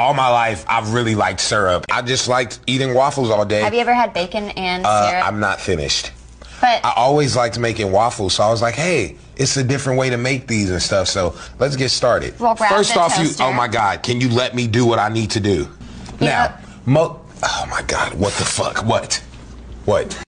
all my life, I've really liked syrup. I just liked eating waffles all day. Have you ever had bacon and syrup? I'm not finished. But I always liked making waffles, so I was like, hey, it's a different way to make these and stuff, so let's get started. We'll grab First the off, toaster. oh my God, can you let me do what I need to do? Yeah. Now, oh my God, what the fuck? What?